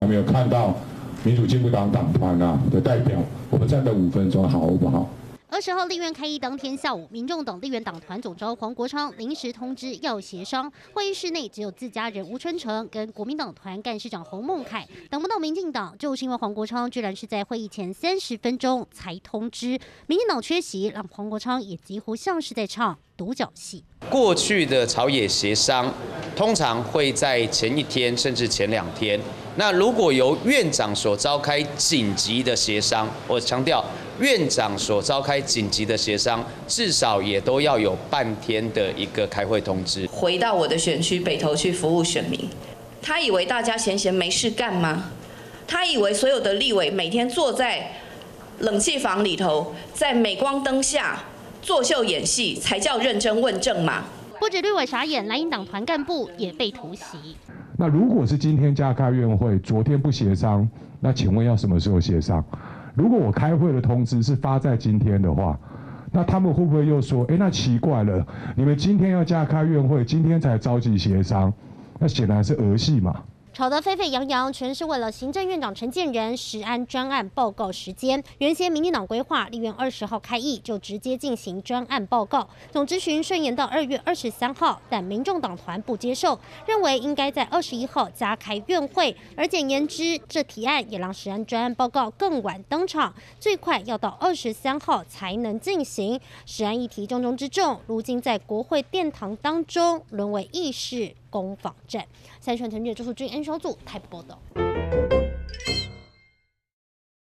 还没有看到民主进步党党团的代表，我们站了5分钟，好不好 ？20号立院开议当天下午，民众党立院党团总召黄国昌临时通知要协商，会议室内只有自家人吴春成跟国民党团干事长洪孟凯，等不到民进党，就是因为黄国昌居然是在会议前30分钟才通知，民进党缺席，让黄国昌也几乎像是在唱独角戏。 过去的朝野协商，通常会在前一天甚至前2天。那如果由院长所召开紧急的协商，我强调，院长所召开紧急的协商，至少也都要有半天的一个开会通知。 回到我的选区北投去服务选民，他以为大家闲闲没事干吗？他以为所有的立委每天坐在冷气房里头，在镁光灯下作秀演戏才叫认真问政吗？ 不止绿委傻眼，蓝营党团干部也被突袭。 那如果是今天加开院会，昨天不协商，那请问要什么时候协商？如果我开会的通知是发在今天的话，那他们会不会又说，那奇怪了，你们今天要加开院会，今天才召集协商，那显然是儿戏嘛。 吵得沸沸扬扬，全是为了行政院长陈建仁食安专案报告时间。原先民进党规划立院20号开议就直接进行专案报告，总质询顺延到2月23号，但民众党团不接受，认为应该在21号加开院会。而简言之，这提案也让食安专案报告更晚登场，最快要到23号才能进行。食安议题重中之重，如今在国会殿堂当中沦为议事攻防战。三立陈日周淑君、N 小组台北报道。